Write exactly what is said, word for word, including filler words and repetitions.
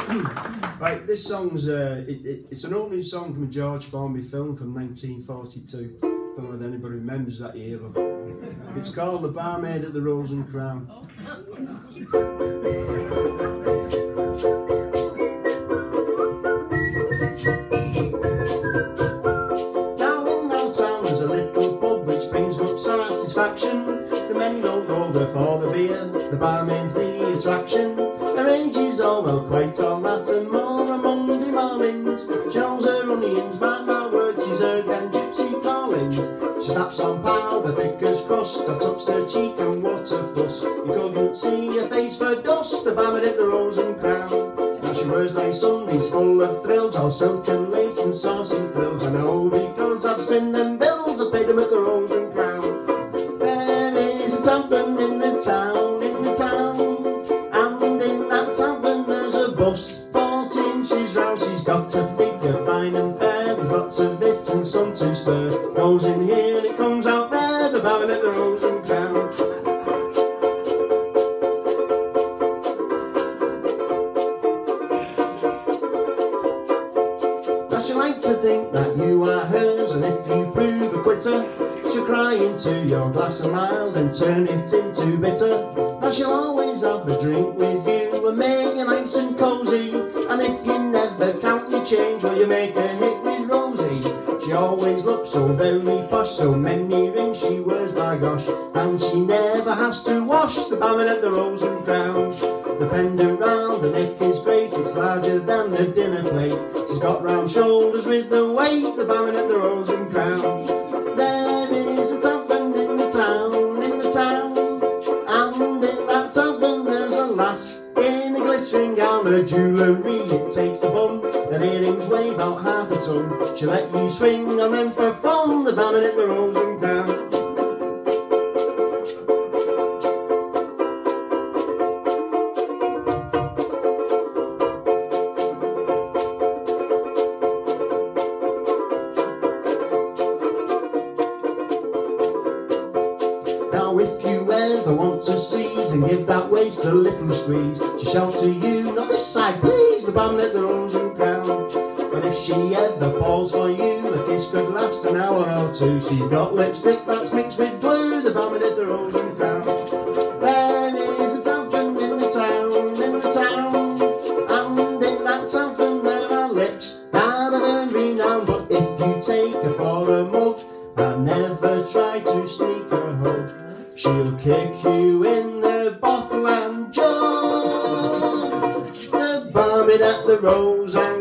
Right, this song's uh, it, it, it's an opening song from a George Formby film from nineteen forty-two. I don't know if anybody remembers that year, but it's called The Barmaid at the Rose and Crown. Now in our town there's a little pub which brings much satisfaction. The men don't go there for the beer, the barmaid's the attraction. Her age is all well quite all that and more on Monday mornings. She knows her onions, mark my words, she's her grand gypsy callings. She snaps on powder thick as crust, I touched her cheek and what a fuss. You couldn't see her face for dust, the barmaid at the Rose and Crown. Now she wears nice Sundays full of thrills, all silk and lace and saucy thrills. I know because I've seen them bills, I paid them at the Rose and Crown. There is a tavern in the town, in the town, and in that tavern there's a bust, forty inches round. She's got a figure fine and fair, there's lots of it and some to spare. Goes in here and it comes out there, the barmaid at the Rose and Crown. Now she likes to think that you are hers, and if you prove a quitter, she'll cry into your glass of mild and turn it into bitter. Now she'll always have a drink with you and make you nice and cosy. And if you never count your change, well, you make a hit with Rosie. She always looks so very posh, so many rings she wears, by gosh. And she never has to wash, the barmaid at the Rose and Crown. The pendant round the neck is great, it's larger than a dinner plate. She's got round shoulders with the weight, the barmaid at the Rose and Crown. There is a tavern in the town, in the town, and in that tavern there's a lass in a glittering gown. Her jewellery, it takes the bun, her earrings weigh about half a ton. She'll let you swing on them for fun, the barmaid at the Rose and Crown. Now if you ever want to seize and give that waist a little squeeze, she shout to you, not this side please, the barmaid at the Rose and Crown. But if she ever falls for you, a kiss could last an hour or two. She's got lipstick that's mixed with glue, the barmaid at the Rose and Crown. There is a tavern in the town, in the town, and in that tavern there are lips that are earned renown. But if you take her for a mug and never try to sneak a hug, she'll kick you in the bottle and jug, the barmaid at the Rose and